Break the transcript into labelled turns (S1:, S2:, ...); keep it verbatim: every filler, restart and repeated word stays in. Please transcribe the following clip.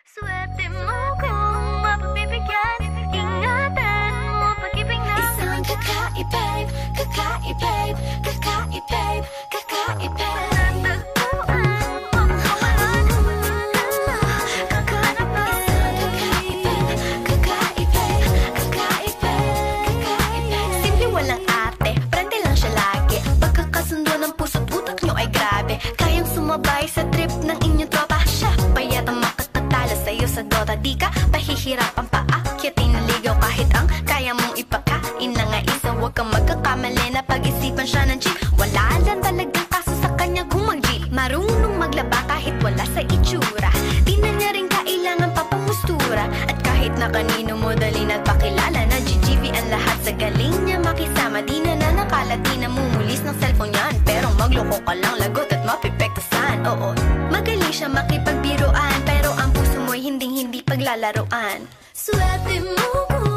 S1: Swerte mo kung mapagbibigyan, ingatan mo pag-ibig na
S2: isang kakaibig, kakaibig, kakaibig, kakaibig.
S3: Sumabay sa trip ng inyong tropa. Siya payat ang makatatalo sa'yo sa Dota. Di ka pahihirapan pa akyatin na ligaw kahit ang kaya mong ipakain na nga isa. Huwag kang magkakamali na pag-isipan siya ng cheap. Wala lang talagang kaso sa kanya kung mag-jeep. Marunong maglaba kahit wala sa itsura. Di na niya rin kailangan papamustura. At kahit na kanino mo dali nagpakilala na G G V ang lahat sa galing niya makisama. Di na na nakalat, di na mumulis ng cellphone yan. Pero magloko ka lang, lagot at mapipektasan. Oo, magaling siya makipagbiruan, pero ang puso mo'y hinding-hindi paglalaroan.
S2: Swerte mo kung